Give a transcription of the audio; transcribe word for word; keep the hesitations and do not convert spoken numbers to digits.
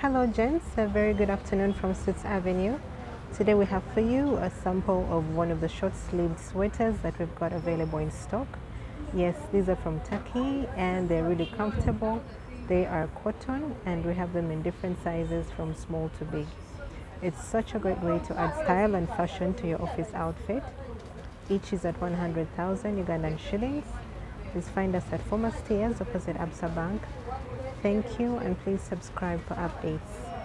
Hello gents, a very good afternoon from Suits Avenue. Today we have for you a sample of one of the short-sleeved sweaters that we've got available in stock. Yes, these are from Turkey and they're really comfortable. They are cotton and we have them in different sizes from small to big. It's such a great way to add style and fashion to your office outfit. Each is at one hundred thousand Ugandan shillings. Please find us at former stairs opposite Absa Bank. Thank you and please subscribe for updates.